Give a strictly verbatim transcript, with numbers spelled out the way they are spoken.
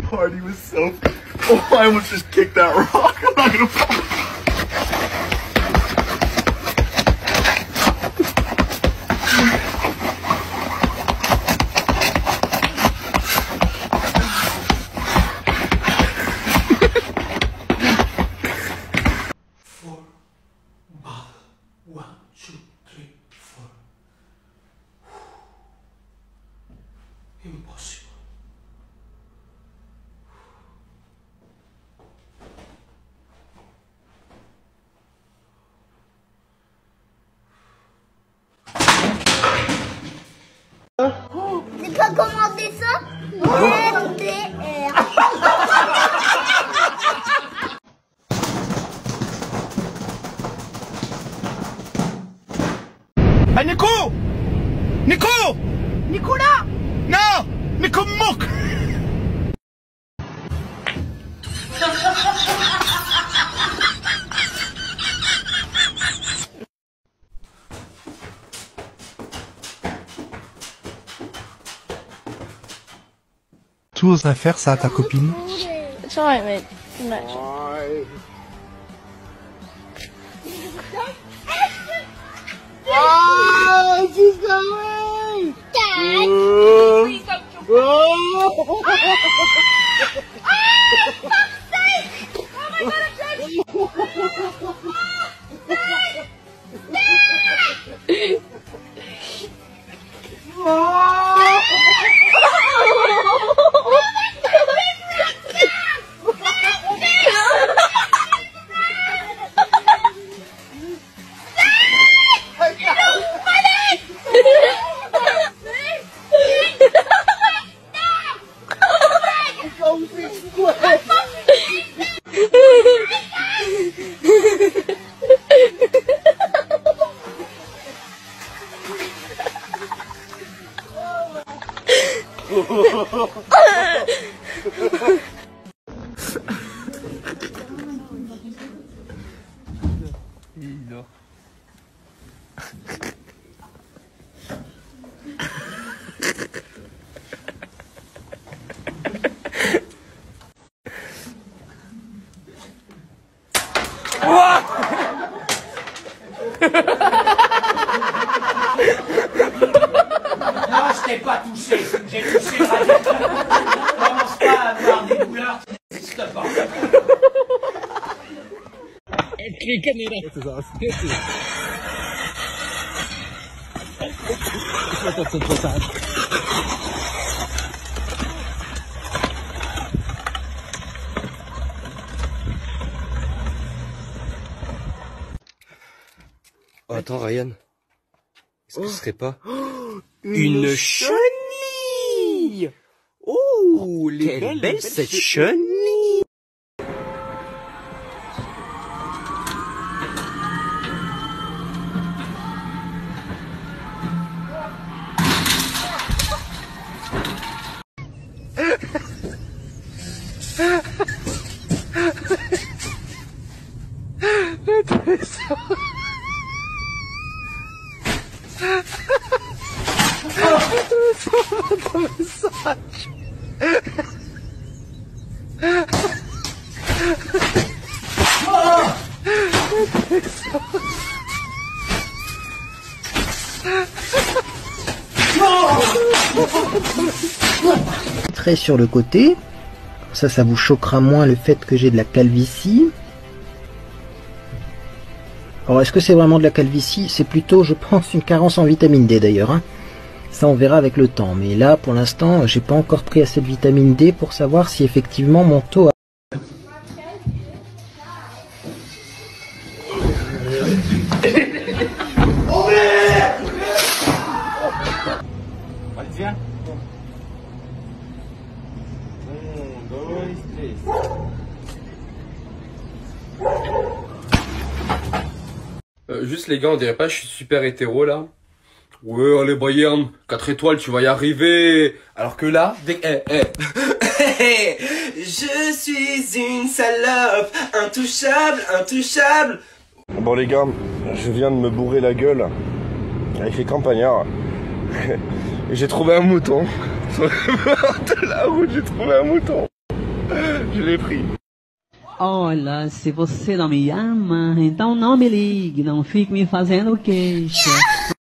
party was so... Oh, I almost just kicked that rock. I'm not gonna fall. One, two, three, four. Impossible. C'est pas comment on descend? L D R. Ah, Nico! Nico! Nicolas! Non! Nico Mouk! Tu oserais faire ça à ta copine? It's alright, mate. Imagine. Ah, she's going! Dad! Oh! Oh! Il dort. Non, je t'ai pas touché. J'ai touché le radiateur. Commence pas à avoir des douleurs qui n'existent pas. Oh, attends, Ryan. Est-ce que ce serait pas une chenille? Oh, quelle belle cette chenille! Très sur le côté, ça, ça vous choquera moins le fait que j'ai de la calvitie. Alors, est-ce que c'est vraiment de la calvitie? C'est plutôt, je pense, une carence en vitamine D d'ailleurs. Hein. Ça, on verra avec le temps. Mais là, pour l'instant, j'ai pas encore pris assez de vitamine D pour savoir si effectivement mon taux a... Allez, viens. Euh, juste les gars, on dirait pas que je suis super hétéro là? Ouais, allez Bayern, quatre étoiles, tu vas y arriver. Alors que là, dès eh, eh. Je suis une salope, intouchable, intouchable. Bon les gars, je viens de me bourrer la gueule avec les campagnards. Et j'ai trouvé un mouton. Sur le bord de la route, j'ai trouvé un mouton. Je l'ai pris. Olha, se você não me ama, então não me ligue, não fique me fazendo queixa.